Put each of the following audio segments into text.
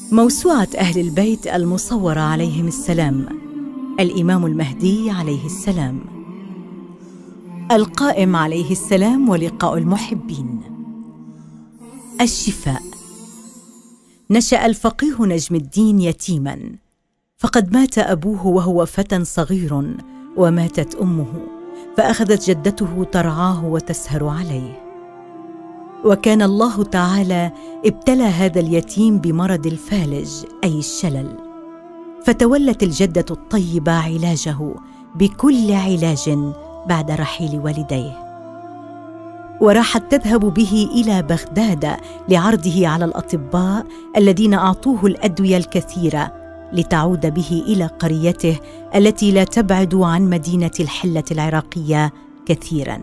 موسوعة أهل البيت المصورة عليهم السلام. الإمام المهدي عليه السلام، القائم عليه السلام ولقاء المحبين. الشفاء. نشأ الفقيه نجم الدين يتيماً، فقد مات أبوه وهو فتى صغير، وماتت أمه، فأخذت جدته ترعاه وتسهر عليه. وكان الله تعالى ابتلى هذا اليتيم بمرض الفالج أي الشلل، فتولت الجدة الطيبة علاجه بكل علاج بعد رحيل والديه، وراحت تذهب به إلى بغداد لعرضه على الأطباء الذين أعطوه الأدوية الكثيرة لتعود به إلى قريته التي لا تبعد عن مدينة الحلة العراقية كثيراً.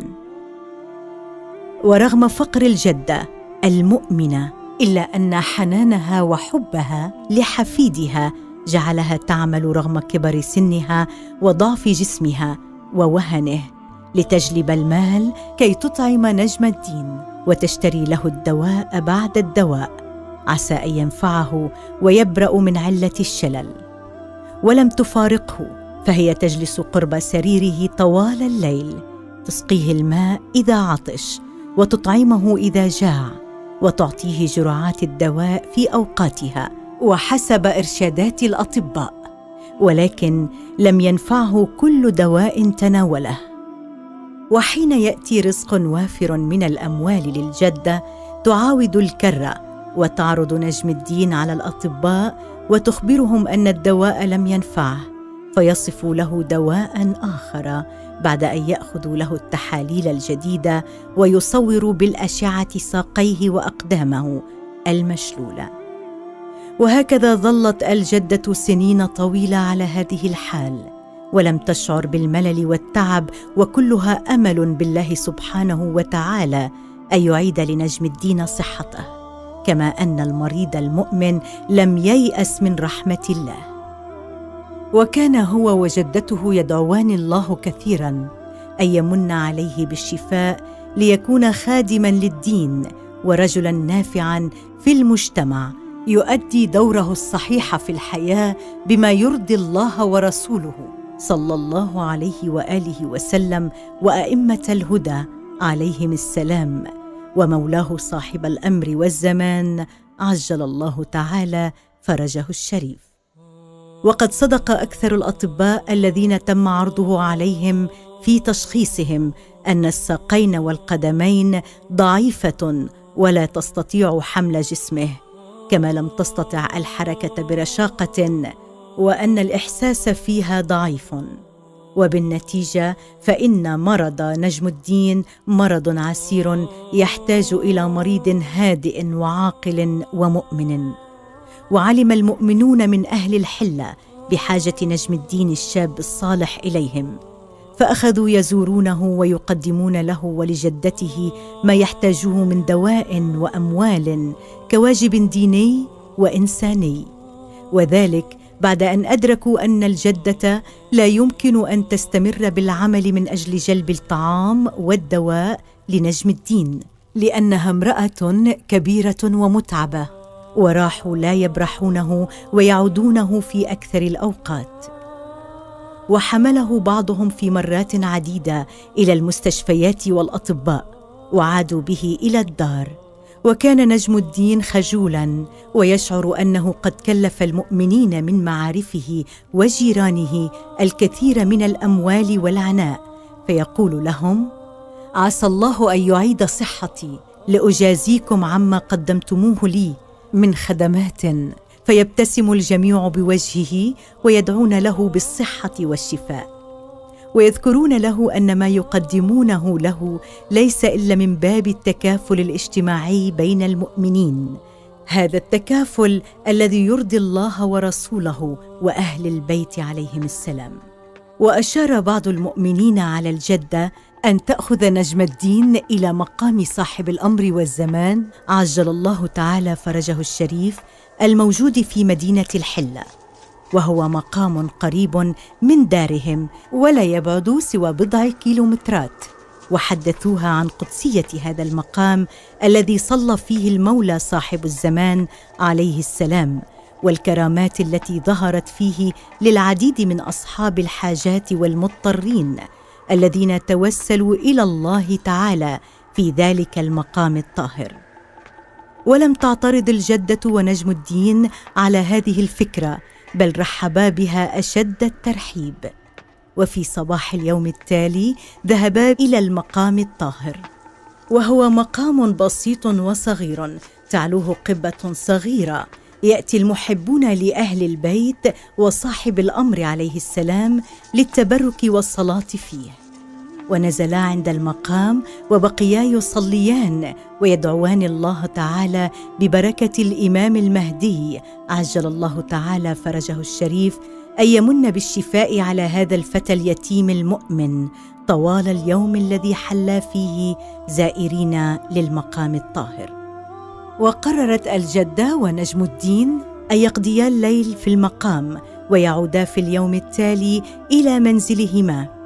ورغم فقر الجدة المؤمنة، إلا أن حنانها وحبها لحفيدها جعلها تعمل رغم كبر سنها وضعف جسمها ووهنه لتجلب المال كي تطعم نجم الدين وتشتري له الدواء بعد الدواء، عسى أن ينفعه ويبرأ من علة الشلل. ولم تفارقه، فهي تجلس قرب سريره طوال الليل، تسقيه الماء إذا عطش، وتطعمه إذا جاع، وتعطيه جرعات الدواء في أوقاتها وحسب إرشادات الأطباء، ولكن لم ينفعه كل دواء تناوله. وحين يأتي رزق وافر من الأموال للجدة، تعاود الكرة وتعرض نجم الدين على الأطباء وتخبرهم أن الدواء لم ينفعه، فيصفوا له دواء آخر بعد أن يأخذوا له التحاليل الجديدة ويصوروا بالأشعة ساقيه وأقدامه المشلولة. وهكذا ظلت الجدة سنين طويلة على هذه الحال، ولم تشعر بالملل والتعب، وكلها أمل بالله سبحانه وتعالى أن يعيد لنجم الدين صحته، كما أن المريض المؤمن لم ييأس من رحمة الله. وكان هو وجدته يدعوان الله كثيراً أن يمن عليه بالشفاء ليكون خادماً للدين ورجلاً نافعاً في المجتمع، يؤدي دوره الصحيح في الحياة بما يرضي الله ورسوله صلى الله عليه وآله وسلم وأئمة الهدى عليهم السلام، ومولاه صاحب الأمر والزمان عجل الله تعالى فرجه الشريف. وقد صدق أكثر الأطباء الذين تم عرضه عليهم في تشخيصهم أن الساقين والقدمين ضعيفة ولا تستطيع حمل جسمه، كما لم تستطع الحركة برشاقة، وأن الإحساس فيها ضعيف. وبالنتيجة فإن مرض نجم الدين مرض عسير يحتاج إلى مريض هادئ وعاقل ومؤمن. وعلم المؤمنون من أهل الحلة بحاجة نجم الدين الشاب الصالح إليهم، فأخذوا يزورونه ويقدمون له ولجدته ما يحتاجوه من دواء وأموال كواجب ديني وإنساني، وذلك بعد أن أدركوا أن الجدة لا يمكن أن تستمر بالعمل من أجل جلب الطعام والدواء لنجم الدين، لأنها امرأة كبيرة ومتعبة، وراحوا لا يبرحونه ويعودونه في أكثر الأوقات. وحمله بعضهم في مرات عديدة إلى المستشفيات والأطباء، وعادوا به إلى الدار. وكان نجم الدين خجولاً، ويشعر أنه قد كلف المؤمنين من معارفه وجيرانه الكثير من الأموال والعناء، فيقول لهم: عسى الله أن يعيد صحتي لأجازيكم عما قدمتموه لي من خدمات. فيبتسم الجميع بوجهه ويدعون له بالصحة والشفاء، ويذكرون له أن ما يقدمونه له ليس إلا من باب التكافل الاجتماعي بين المؤمنين، هذا التكافل الذي يرضي الله ورسوله وأهل البيت عليهم السلام. وأشار بعض المؤمنين على الجدة أن تأخذ نجم الدين إلى مقام صاحب الأمر والزمان عجل الله تعالى فرجه الشريف الموجود في مدينة الحلة، وهو مقام قريب من دارهم ولا يبعد سوى بضع كيلومترات. وحدثوها عن قدسية هذا المقام الذي صلى فيه المولى صاحب الزمان عليه السلام، والكرامات التي ظهرت فيه للعديد من أصحاب الحاجات والمضطرين الذين توسلوا إلى الله تعالى في ذلك المقام الطاهر. ولم تعترض الجدة ونجم الدين على هذه الفكرة، بل رحبا بها أشد الترحيب. وفي صباح اليوم التالي ذهبا إلى المقام الطاهر، وهو مقام بسيط وصغير تعلوه قبة صغيرة يأتي المحبون لأهل البيت وصاحب الأمر عليه السلام للتبرك والصلاة فيه. ونزلا عند المقام وبقيا يصليان ويدعوان الله تعالى ببركة الإمام المهدي عجل الله تعالى فرجه الشريف أن يمن بالشفاء على هذا الفتى اليتيم المؤمن طوال اليوم الذي حل فيه زائرين للمقام الطاهر. وقررت الجدة ونجم الدين أن يقضيا الليل في المقام ويعودا في اليوم التالي إلى منزلهما.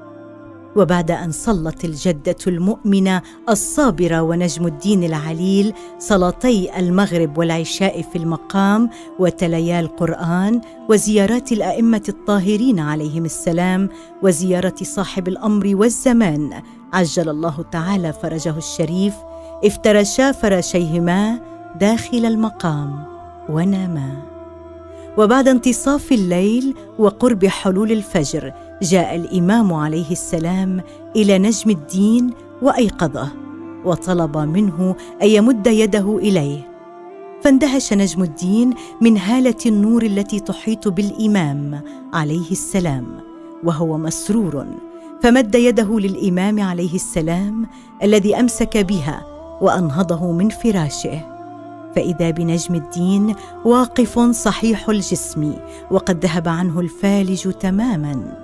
وبعد أن صلت الجدة المؤمنة الصابرة ونجم الدين العليل صلاتي المغرب والعشاء في المقام وتليا القرآن وزيارات الأئمة الطاهرين عليهم السلام وزيارة صاحب الأمر والزمان عجل الله تعالى فرجه الشريف، افترشا فراشيهما داخل المقام وناما. وبعد انتصاف الليل وقرب حلول الفجر جاء الإمام عليه السلام إلى نجم الدين وأيقظه وطلب منه أن يمد يده إليه، فاندهش نجم الدين من هالة النور التي تحيط بالإمام عليه السلام وهو مسرور، فمد يده للإمام عليه السلام الذي أمسك بها وأنهضه من فراشه، فإذا بنجم الدين واقف صحيح الجسم وقد ذهب عنه الفالج تماماً.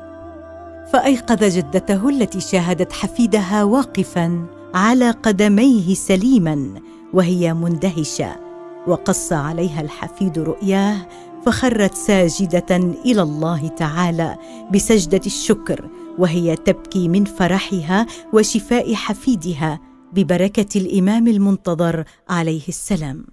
فأيقظ جدته التي شاهدت حفيدها واقفاً على قدميه سليماً وهي مندهشة، وقص عليها الحفيد رؤياه فخرت ساجدة إلى الله تعالى بسجدة الشكر وهي تبكي من فرحها وشفاء حفيدها ببركة الإمام المنتظر عليه السلام.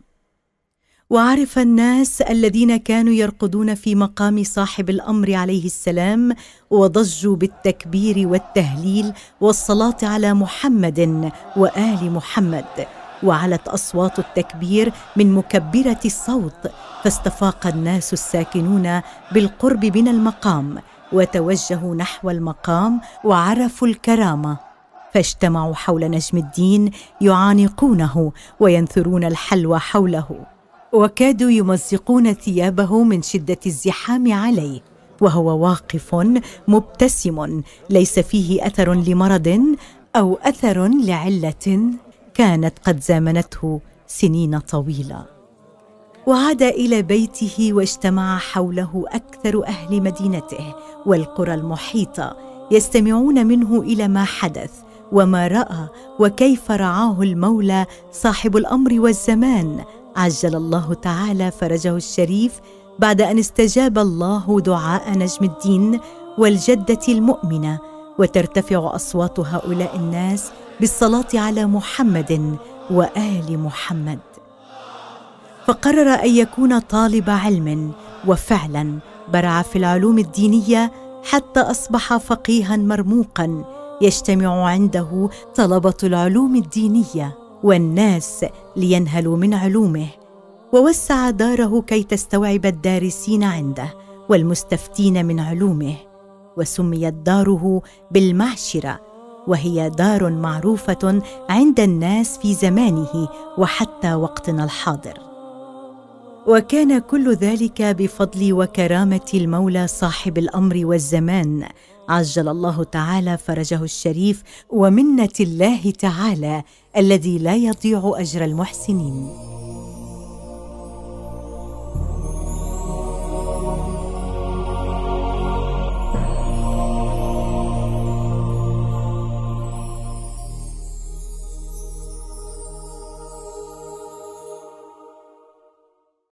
وعرف الناس الذين كانوا يرقدون في مقام صاحب الأمر عليه السلام وضجوا بالتكبير والتهليل والصلاة على محمد وآل محمد، وعلت أصوات التكبير من مكبرة الصوت، فاستفاق الناس الساكنون بالقرب من المقام وتوجهوا نحو المقام وعرفوا الكرامة، فاجتمعوا حول نجم الدين يعانقونه وينثرون الحلوى حوله، وكادوا يمزقون ثيابه من شدة الزحام عليه وهو واقف مبتسم ليس فيه أثر لمرض أو أثر لعلة كانت قد زامنته سنين طويلة. وعاد إلى بيته واجتمع حوله أكثر أهل مدينته والقرى المحيطة يستمعون منه إلى ما حدث وما رأى وكيف رعاه المولى صاحب الأمر والزمان عجل الله تعالى فرجه الشريف بعد أن استجاب الله دعاء نجم الدين والجدة المؤمنة، وترتفع أصوات هؤلاء الناس بالصلاة على محمد وآل محمد. فقرر أن يكون طالب علم، وفعلا برع في العلوم الدينية حتى أصبح فقيها مرموقا يجتمع عنده طلبة العلوم الدينية والناس لينهلوا من علومه، ووسع داره كي تستوعب الدارسين عنده والمستفتين من علومه، وسميت داره بالمعشرة، وهي دار معروفة عند الناس في زمانه وحتى وقتنا الحاضر. وكان كل ذلك بفضل وكرامة المولى صاحب الأمر والزمان عجل الله تعالى فرجه الشريف ومنة الله تعالى الذي لا يضيع أجر المحسنين.